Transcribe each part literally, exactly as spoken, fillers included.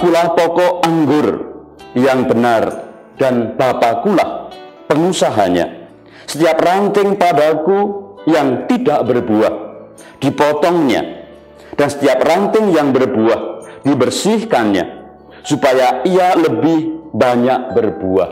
Akulah pokok anggur yang benar, dan Bapakulah pengusahanya. Setiap ranting padaku yang tidak berbuah dipotongnya, dan setiap ranting yang berbuah dibersihkannya, supaya ia lebih banyak berbuah.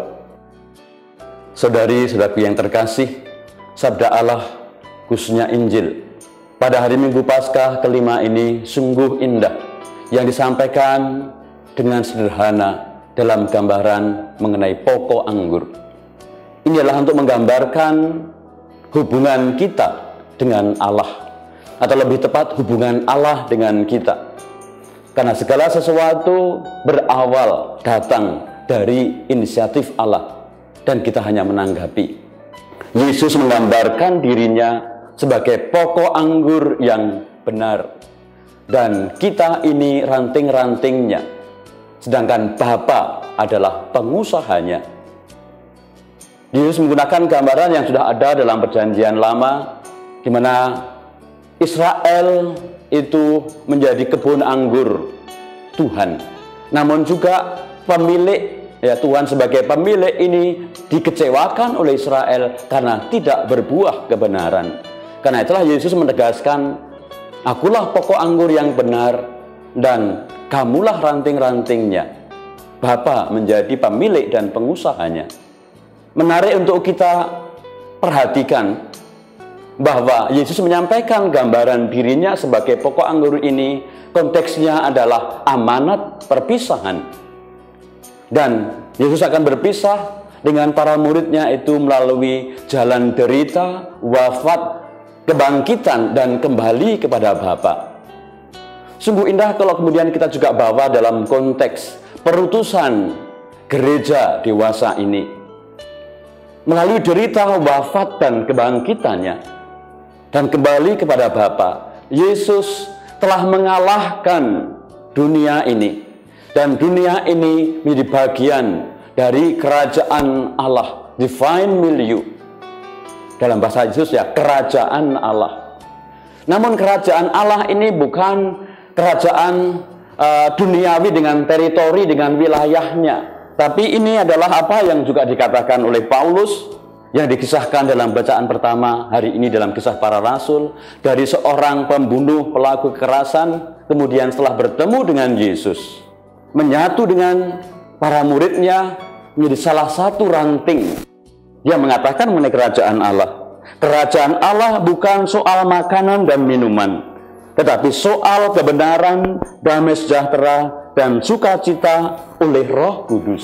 Saudari-saudaraku yang terkasih, sabda Allah, khususnya Injil pada hari Minggu Paskah kelima ini sungguh indah, yang disampaikan dengan sederhana dalam gambaran mengenai pokok anggur. Ini adalah untuk menggambarkan hubungan kita dengan Allah, atau lebih tepat hubungan Allah dengan kita. Karena segala sesuatu berawal datang dari inisiatif Allah, dan kita hanya menanggapi. Yesus menggambarkan dirinya sebagai pokok anggur yang benar, dan kita ini ranting-rantingnya, sedangkan Bapa adalah pengusahanya. Yesus menggunakan gambaran yang sudah ada dalam Perjanjian Lama, di mana Israel itu menjadi kebun anggur Tuhan, namun juga pemilik, ya Tuhan sebagai pemilik ini dikecewakan oleh Israel karena tidak berbuah kebenaran. Karena itulah Yesus menegaskan, akulah pokok anggur yang benar, dan kamulah ranting-rantingnya. Bapa menjadi pemilik dan pengusahanya. Menarik untuk kita perhatikan bahwa Yesus menyampaikan gambaran dirinya sebagai pokok anggur ini, konteksnya adalah amanat perpisahan. Dan Yesus akan berpisah dengan para muridnya itu melalui jalan derita, wafat, kebangkitan, dan kembali kepada Bapa. Sungguh indah kalau kemudian kita juga bawa dalam konteks perutusan gereja dewasa ini. Melalui derita, wafat, dan kebangkitannya, dan kembali kepada Bapa, Yesus telah mengalahkan dunia ini. Dan dunia ini menjadi bagian dari kerajaan Allah, divine milieu. Dalam bahasa Yesus ya, kerajaan Allah. Namun kerajaan Allah ini bukan kerajaan uh, duniawi dengan teritori, dengan wilayahnya. Tapi ini adalah apa yang juga dikatakan oleh Paulus, yang dikisahkan dalam bacaan pertama hari ini dalam Kisah Para Rasul, dari seorang pembunuh pelaku kekerasan, kemudian setelah bertemu dengan Yesus, menyatu dengan para muridnya menjadi salah satu ranting. Dia mengatakan mengenai kerajaan Allah. Kerajaan Allah bukan soal makanan dan minuman, tetapi soal kebenaran, damai sejahtera, dan sukacita oleh Roh Kudus.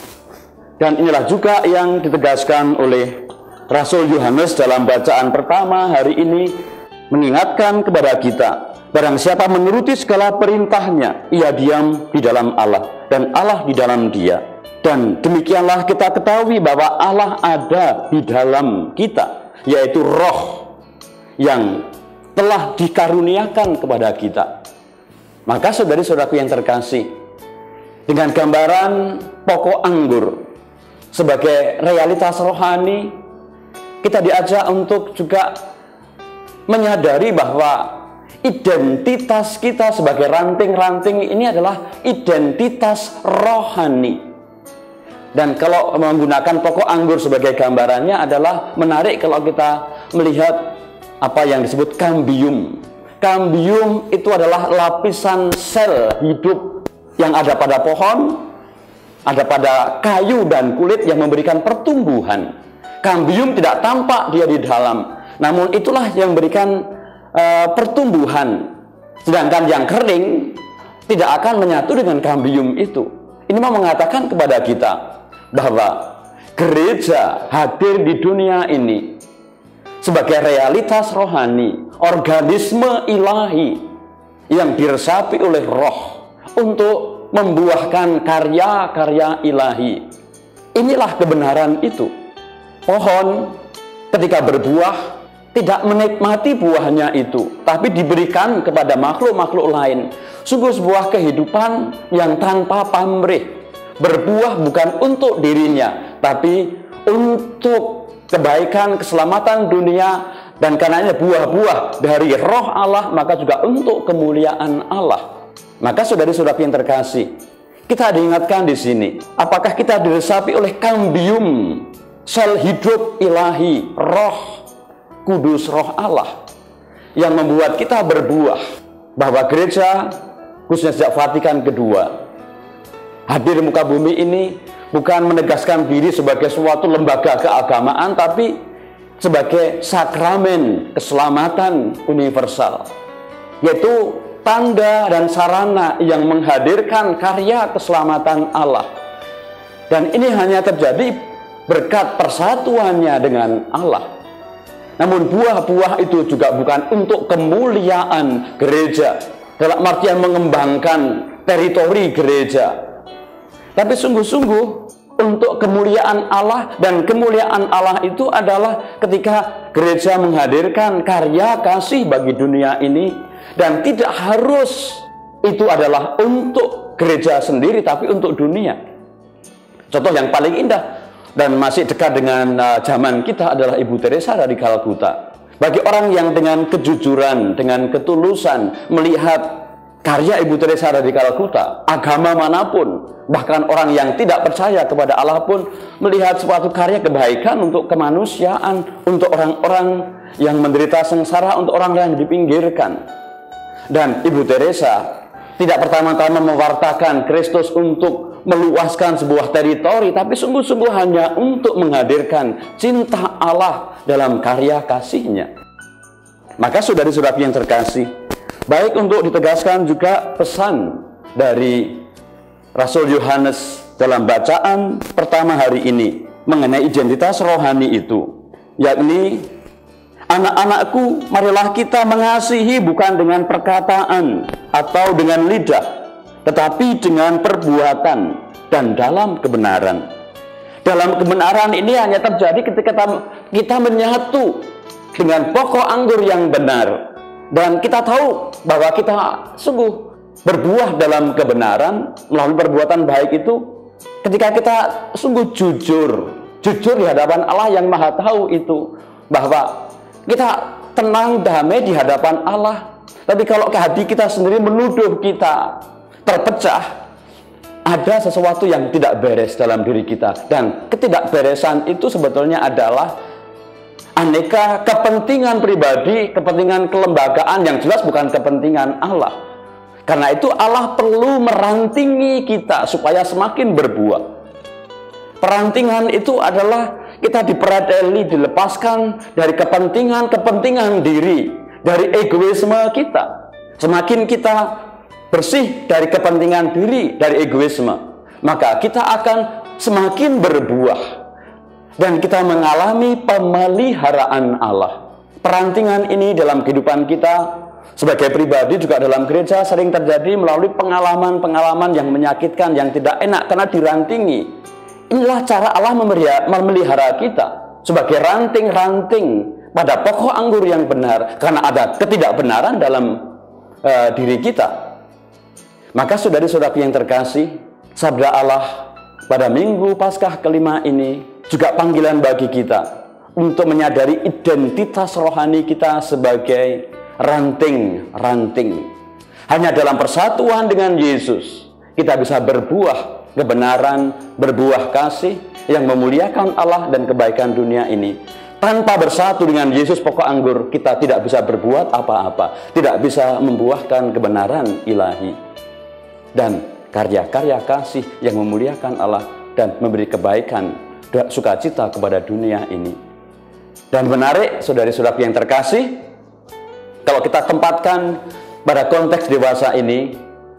Dan inilah juga yang ditegaskan oleh Rasul Yohanes dalam bacaan pertama hari ini, mengingatkan kepada kita, barang siapa menuruti segala perintahnya, ia diam di dalam Allah, dan Allah di dalam dia. Dan demikianlah kita ketahui bahwa Allah ada di dalam kita, yaitu Roh yang telah dikaruniakan kepada kita. Maka saudari-saudaraku yang terkasih, dengan gambaran pokok anggur sebagai realitas rohani, kita diajak untuk juga menyadari bahwa identitas kita sebagai ranting-ranting ini adalah identitas rohani. Dan kalau menggunakan pokok anggur sebagai gambarannya adalah menarik kalau kita melihat apa yang disebut kambium. Kambium itu adalah lapisan sel hidup yang ada pada pohon, ada pada kayu dan kulit yang memberikan pertumbuhan. Kambium tidak tampak dia di dalam, namun itulah yang memberikan uh, pertumbuhan. Sedangkan yang kering tidak akan menyatu dengan kambium itu. Ini mau mengatakan kepada kita bahwa gereja hadir di dunia ini sebagai realitas rohani, organisme ilahi yang diresapi oleh Roh untuk membuahkan karya-karya ilahi. Inilah kebenaran itu. Pohon ketika berbuah tidak menikmati buahnya itu, tapi diberikan kepada makhluk-makhluk lain. Sungguh sebuah kehidupan yang tanpa pamrih. Berbuah bukan untuk dirinya, tapi untuk kebaikan, keselamatan dunia, dan karenanya buah-buah dari Roh Allah, maka juga untuk kemuliaan Allah. Maka saudari-saudari yang terkasih, Kita diingatkan di sini, apakah kita diresapi oleh kambium sel hidup ilahi, roh kudus, roh Allah yang membuat kita berbuah, bahwa gereja khususnya sejak Vatikan kedua hadir di muka bumi ini bukan menegaskan diri sebagai suatu lembaga keagamaan, tapi sebagai sakramen keselamatan universal, yaitu tanda dan sarana yang menghadirkan karya keselamatan Allah. Dan ini hanya terjadi berkat persatuannya dengan Allah. Namun buah-buah itu juga bukan untuk kemuliaan gereja, dalam artian mengembangkan teritori gereja, tapi sungguh-sungguh untuk kemuliaan Allah. Dan kemuliaan Allah itu adalah ketika gereja menghadirkan karya kasih bagi dunia ini. Dan tidak harus itu adalah untuk gereja sendiri, tapi untuk dunia. Contoh yang paling indah dan masih dekat dengan uh, zaman kita adalah Ibu Teresa dari Kalkuta. Bagi orang yang dengan kejujuran, dengan ketulusan melihat karya Ibu Teresa dari Kalkuta, agama manapun, bahkan orang yang tidak percaya kepada Allah pun melihat suatu karya kebaikan untuk kemanusiaan, untuk orang-orang yang menderita sengsara, untuk orang yang dipinggirkan. Dan Ibu Teresa tidak pertama-tama mewartakan Kristus untuk meluaskan sebuah teritori, tapi sungguh-sungguh hanya untuk menghadirkan cinta Allah dalam karya kasihnya. Maka saudari-saudari yang terkasih, baik untuk ditegaskan juga pesan dari Rasul Yohanes dalam bacaan pertama hari ini mengenai identitas rohani itu, yakni, anak-anakku, marilah kita mengasihi bukan dengan perkataan atau dengan lidah, tetapi dengan perbuatan dan dalam kebenaran. Dalam kebenaran ini hanya terjadi ketika kita, kita menyatu dengan pokok anggur yang benar. Dan kita tahu bahwa kita sungguh berbuah dalam kebenaran melalui perbuatan baik itu ketika kita sungguh jujur. Jujur di hadapan Allah yang Maha Tahu itu, bahwa kita tenang, damai di hadapan Allah. Tapi kalau ke hati kita sendiri menuduh kita terpecah, ada sesuatu yang tidak beres dalam diri kita. Dan ketidakberesan itu sebetulnya adalah aneka kepentingan pribadi, kepentingan kelembagaan yang jelas bukan kepentingan Allah. Karena itu Allah perlu merantingi kita supaya semakin berbuah. Perantingan itu adalah kita diperadeli, dilepaskan dari kepentingan-kepentingan diri, dari egoisme kita. Semakin kita bersih dari kepentingan diri, dari egoisme, maka kita akan semakin berbuah. Dan kita mengalami pemeliharaan Allah. Perantingan ini dalam kehidupan kita sebagai pribadi, juga dalam gereja, sering terjadi melalui pengalaman-pengalaman yang menyakitkan, yang tidak enak karena dirantingi. Inilah cara Allah memelihara kita sebagai ranting-ranting pada pokok anggur yang benar, karena ada ketidakbenaran dalam uh, diri kita. Maka saudari-saudari yang terkasih, sabda Allah pada minggu Paskah kelima ini juga panggilan bagi kita untuk menyadari identitas rohani kita sebagai ranting-ranting. Hanya dalam persatuan dengan Yesus kita bisa berbuah kebenaran, berbuah kasih yang memuliakan Allah dan kebaikan dunia ini. Tanpa bersatu dengan Yesus pokok anggur, kita tidak bisa berbuat apa-apa, tidak bisa membuahkan kebenaran ilahi dan karya-karya kasih yang memuliakan Allah dan memberi kebaikan, sukacita kepada dunia ini. Dan menarik, saudari-saudari yang terkasih, kalau kita tempatkan pada konteks dewasa ini,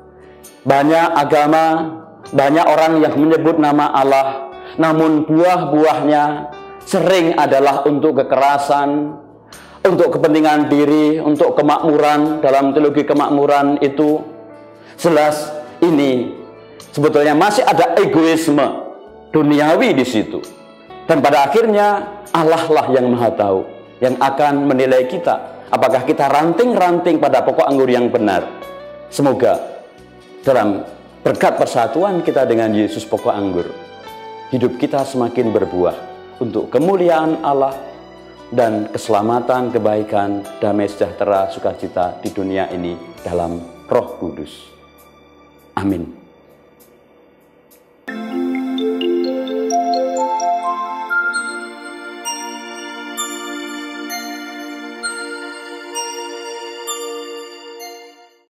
banyak agama, banyak orang yang menyebut nama Allah, namun buah-buahnya sering adalah untuk kekerasan, untuk kepentingan diri, untuk kemakmuran. Dalam teologi kemakmuran itu jelas ini sebetulnya masih ada egoisme duniawi di situ. Dan pada akhirnya Allah lah yang Maha Tahu, yang akan menilai kita, apakah kita ranting-ranting pada pokok anggur yang benar. Semoga dalam berkat persatuan kita dengan Yesus pokok anggur, hidup kita semakin berbuah untuk kemuliaan Allah dan keselamatan, kebaikan, damai sejahtera, sukacita di dunia ini dalam Roh Kudus. Amin.